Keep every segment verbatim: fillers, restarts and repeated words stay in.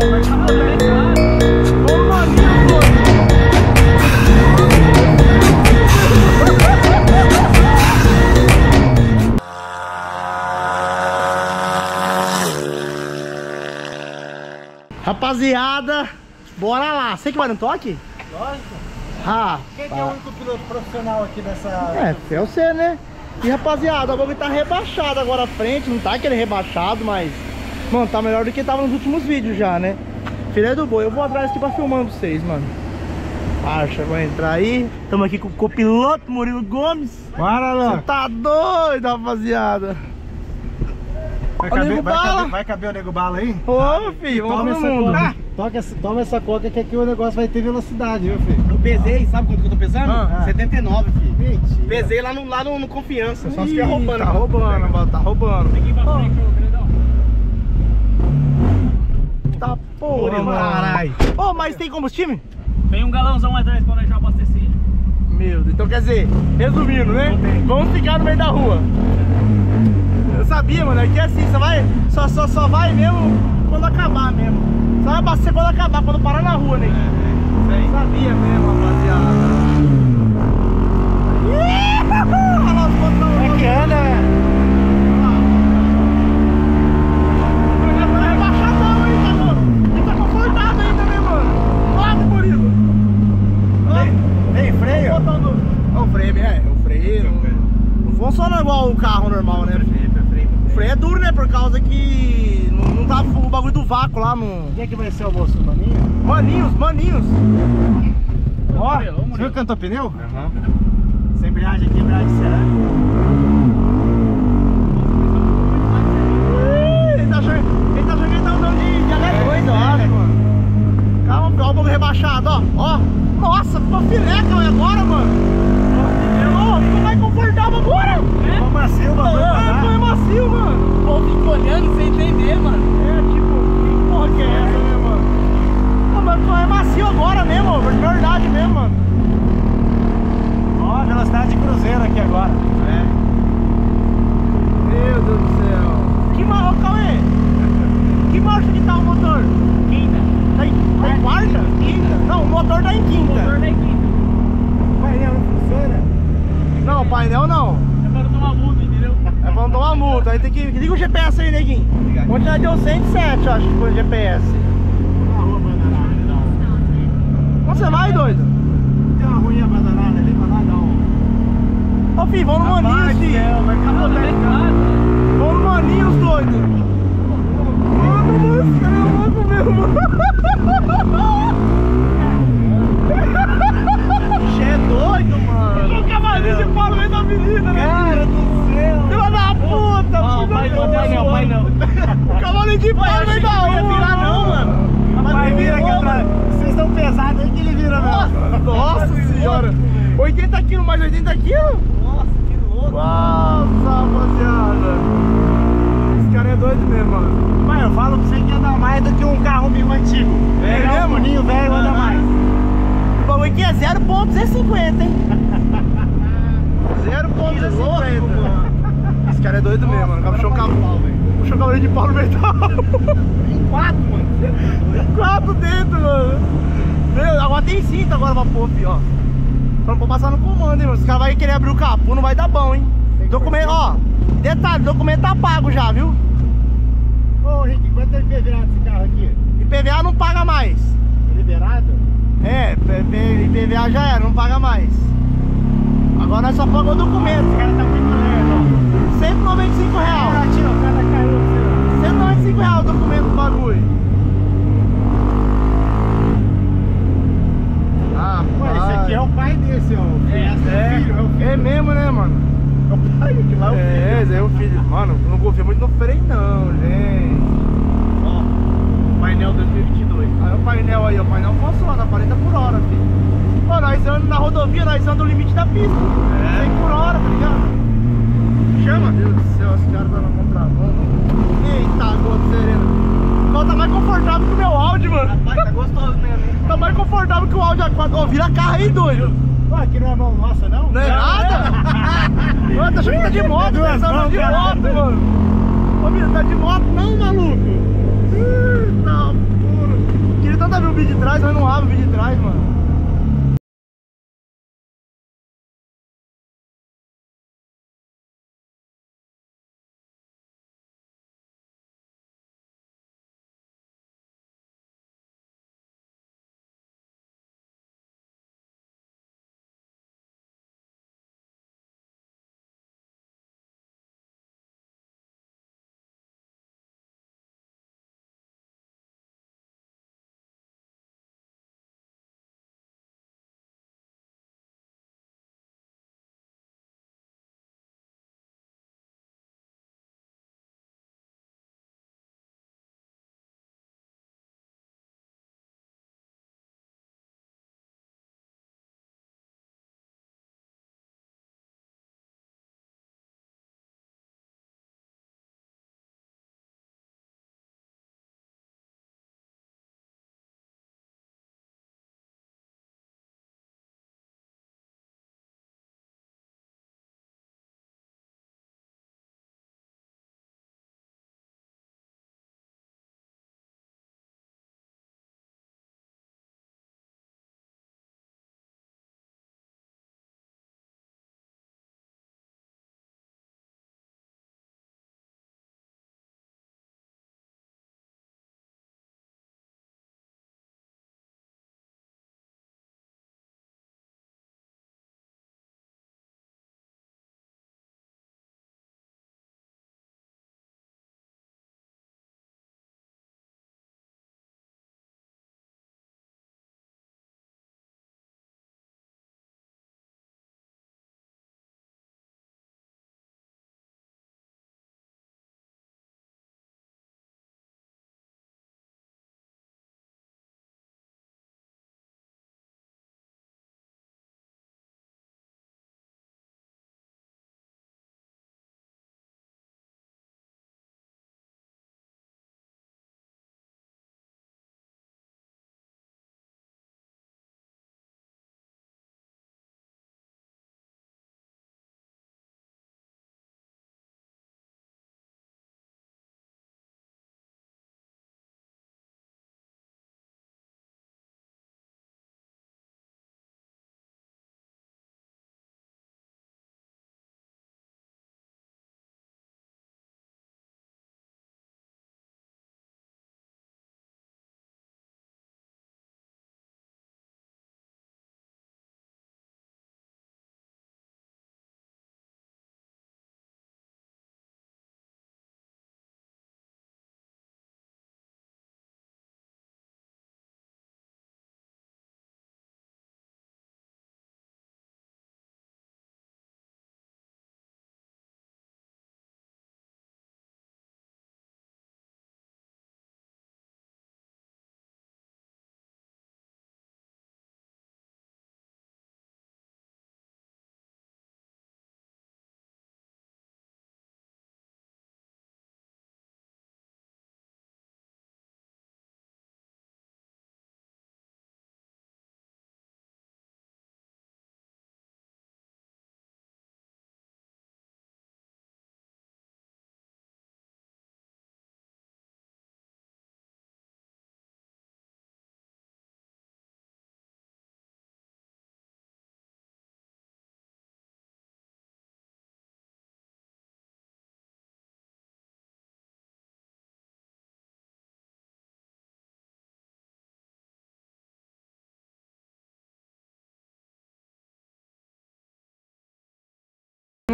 Rapaziada, bora lá. Você que vai no toque? Lógico. Ah, Quem que é o único piloto profissional aqui dessa... É, é você, né? E rapaziada, o bagulho tá rebaixado agora à frente. Não tá aquele rebaixado, mas... Mano, tá melhor do que tava nos últimos vídeos já, né? Filé do boi, eu vou atrás aqui pra filmar pra vocês, mano. Marcha, vou entrar aí. Tamo aqui com o copiloto Murilo Gomes. Bora, Lô. Você tá doido, rapaziada. Vai caber, vai, caber, vai caber o Nego Bala aí? Ô, filho, vamos todo mundo. Ah, toca essa, toma essa coca que aqui o negócio vai ter velocidade, viu, filho? Eu pesei, sabe quanto que eu tô pesando? Ah. setenta e nove, filho. Mentira. Pesei lá no, lá no, no Confiança. Só se Ih, estiver roubando. Tá roubando, tá roubando. Tá porra, mano. Caralho. Ô, oh, mas tem combustível? Tem um galãozão atrás pra nós já abastecer. Meu Deus, então quer dizer, resumindo, né? Vamos ficar no meio da rua. Eu sabia, mano, aqui é assim, você vai, só, só, só vai mesmo quando acabar mesmo. Só vai abastecer quando acabar, quando parar na rua, né? É, é, sabia mesmo, rapaziada. Olha lá os botões. Como é que anda, velho? Funciona igual o carro normal, né? O freio é duro, né? Por causa que não, não tá o bagulho do vácuo lá no... Quem é que vai ser o moço? Maninho? Maninhos, maninhos. Ó, você viu que cantou pneu? Aham. Uhum. Essa embreagem aqui, embreagem cerâmica. Ele tá achando, ele tá achando que ele tá andando de, de H dois, eu acho, mano. Calma, ó o bagulho rebaixado, ó. Ó. Nossa, ficou filé, calma, agora, mano. Ficou mais confortável agora! É? Ficou macio o bagulho. É, ficou macio, mano. O povo fica olhando sem entender, mano. É, tipo, que porra que é essa, né, mano? Não, mas ficou macio agora mesmo, de verdade mesmo, mano. Ó, velocidade de cruzeiro aqui agora. É. Meu Deus do céu. Que marcha, Cauê? Que marcha que tá o motor? Quinta. Tá em, tá em quarta? Quinta? Não, o motor tá em quinta. O motor tá em quinta. O painel não funciona? Não, painel não. É pra não tomar multa, entendeu? É pra não tomar multa. Aí tem que... Liga o G P S aí, neguinho. Ontem já deu cento e sete, acho que foi o G P S. Uma rua abandonada, não. Onde você vai, doido? Tem uma ruinha abandonada ali pra lá, não. Ô, filho, vamos no Maninhos, filho. Vai Não, tá em casa. Vamos no Maninhos, doido. Mano, mano, esse cara é louco mesmo. Você é doido, mano. O cavalinho de pau no meio da avenida, né? Cara do céu. Filha da puta, Ó, pai não, pai não, pai não. O cavalinho de pau no meio da rua. Não ia virar não, mano. Mas vira aqui atrás. Vocês estão pesados aí que ele vira, velho. Nossa senhora. oitenta quilos mais oitenta quilos? Nossa, que louco. Nossa, rapaziada. Esse cara é doido mesmo, mano. Mas eu falo pra você que anda mais do que um carro mil antigo. É Pegar mesmo? um boninho velho anda mais. O bagulho aqui é zero ponto duzentos e cinquenta, hein? zero ponto duzentos e cinquenta. Esse cara é doido mesmo, mano. Puxou o cavalo, puxou o cavalinho de pau no meio da rua. Em quatro, mano. Quatro dentro, mano. Meu, agora tem cinto agora pra pôr, filho, ó. Só não pode passar no comando, hein, mano. Os caras vão querer abrir o capô, não vai dar bom, hein. Documento, ó. Detalhe, documento tá pago já, viu? Ô, Rick, quanto é I P V A desse carro aqui? I P V A não paga mais. É liberado? É, I P V A já era, não paga mais. Agora nós só pagamos o documento. Esse cara tá muito lerdo. cento e noventa e cinco reais. Ah, tira, o cara caiu. cento e noventa e cinco reais o documento do bagulho. Ah, Ué, esse aqui é o pai desse, ó. É, é o filho, é o filho. É mesmo, né, mano? É o pai, que lá é o filho. É, esse é o filho. Mano, eu não confio muito no freio, não, gente. Ó, painel dois mil e vinte e dois. Aí o painel aí, o painel funciona, quarenta por hora, filho. Pô, nós andamos na rodovia, nós andamos no limite da pista. É. cem por hora, tá ligado? Chama, Deus do céu, esse cara tá na contramão. Eita, gota serena. Não, tá mais confortável que o meu áudio, mano. Rapaz, tá gostoso mesmo, hein? Tá mais confortável que o áudio A quatro. Ô, vira carro aí, doido. Ué, aqui não é mão nossa, não? Não é nada? Mano, tá achando que tá de moto, Duas né? Tá mãos, de cara. moto, mano. Ô, Mira, tá de moto não, maluco? Eita, porra.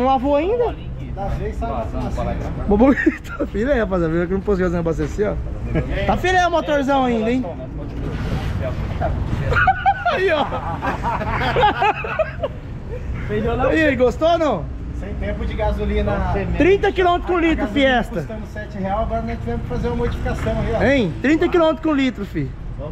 lavou ainda? Das vezes sai uma fumaça. Bobo, tá filé, rapaziada. Viu que não posso fazer abastecer, ó. Tá filé o motorzão ainda, hein? Aí, ó. E aí, gostou ou não? Sem tempo de gasolina. trinta quilômetros com litro, Fiesta. Custando sete reais, agora nós tivemos que fazer uma modificação aí, ó. Hein? trinta quilômetros com litro, fi.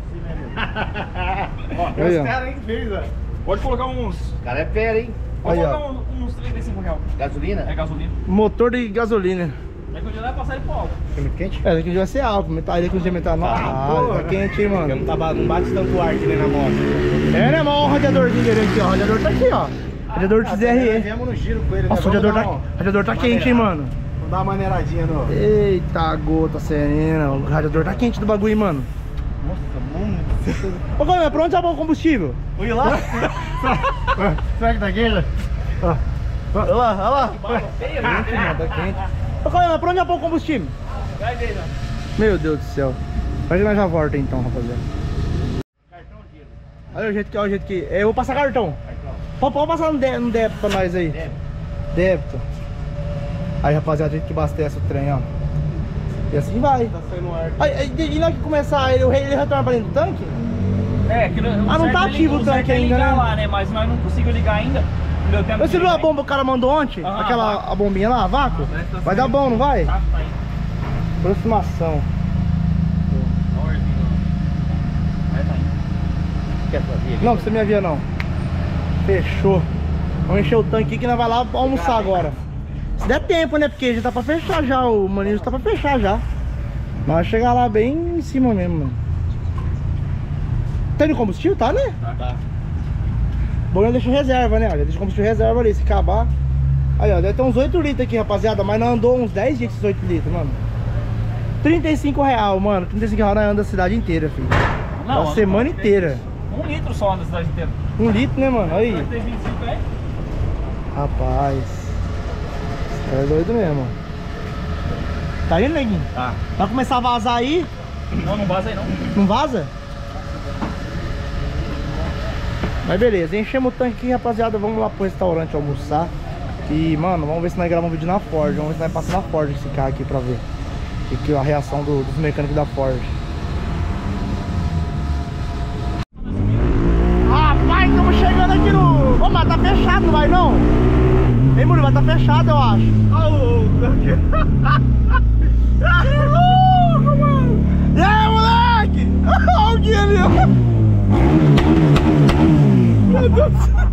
Ó, Aí, ó. os caras aí fez, ó. Pode colocar uns. O cara é fera, hein? Pode Aí, colocar ó. uns, uns trinta e cinco reais. Gasolina? É gasolina. Motor de gasolina. Daqui um dia vai passar ele pro álcool. Tá muito quente? É, daqui vai ser álcool, metal, daqui um dia metanol. Ah, tá quente, hein, mano. Não, tá, não bate tanto ar que nem na moto. É, né, mano? Olha o radiadorzinho dele aqui, ó. O radiador tá aqui, ó. Radiador de Nós Z R E. viemos no giro com ele, Nossa, o né? radiador Vamos tá, dar um- o radiador tá quente, hein, mano. Vamos dar uma maneiradinha no... Eita, gota serena. O radiador tá quente do bagulho, mano. Nossa, mano. Ô, Coimbra, pra onde tá bom o combustível? Ui lá? Será que tá quente? Ó. Olha lá, olha lá. Feia, Quente, mano, tá quente. Ô, Coimbra, pra onde é bom o combustível? Vai ver, né? Meu Deus do céu. Vai que nós já volta então, rapaziada. Olha o jeito que, olha o jeito que... Eu vou passar cartão. Pode, pode passar no, dé- no débito pra nós aí. Débito. Débito. Aí, rapaziada, a gente que abastece o trem, ó. E assim vai. Tá saindo ar. Aí, aí, e na hora que começar, ele, ele retorna pra dentro do tanque? É, que não, Ah, não tá ativo o tanque ainda, ligar né? lá, né? Mas nós não conseguimos ligar ainda. Não deu tempo. Você de viu a ligar bomba que o cara mandou ontem? Aham, Aquela a a bombinha lá, a vácuo? Vai dar bom, não vai? ainda. Tá, tá aí. Aproximação. Vai, tá indo. Quer fazer? Não, você me avia não. Fechou. Vamos encher o tanque aqui que nós vai lá almoçar agora. Se der tempo, né? Porque já tá pra fechar já. O maninho já tá pra fechar já. Mas vai chegar lá bem em cima mesmo, mano. Tem no combustível? Tá, né? Tá. Bom, eu deixo reserva, né? Já deixa o combustível reserva ali. Se acabar. Aí, ó. Deve ter uns oito litros aqui, rapaziada. Mas não andou uns dez dias com esses oito litros, mano. trinta e cinco reais, mano. trinta e cinco reais nós anda a cidade inteira, filho. Não, a anda semana não, inteira. Um litro só anda a cidade inteira. Um litro, né, mano? Aí. Vai ter vinte e cinco, é? Rapaz. Esse cara é doido mesmo. Tá indo, neguinho? Tá. Vai começar a vazar aí? Não, não vaza aí não. Não vaza? Mas beleza, enchemos o tanque aqui, rapaziada. Vamos lá pro restaurante almoçar. E, mano, vamos ver se nós gravamos um vídeo na Ford. Vamos ver se nós passamos na Ford esse carro aqui pra ver. E que a reação do- dos mecânicos da Ford. Rapaz, estamos chegando aqui no... Ô, mas tá fechado, não vai não? Ei, Murilo, mas tá fechado, eu acho. Que louco, mano! E aí, moleque? Olha o Gui ali, ó. Meu Deus do céu.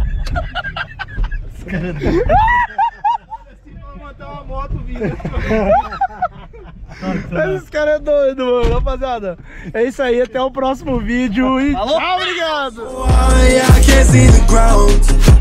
Esse cara é doido. Vou montar uma moto vindo. Esse cara é doido, mano. Rapaziada, é isso aí. Até o próximo vídeo. E tchau, obrigado! I can't see the ground.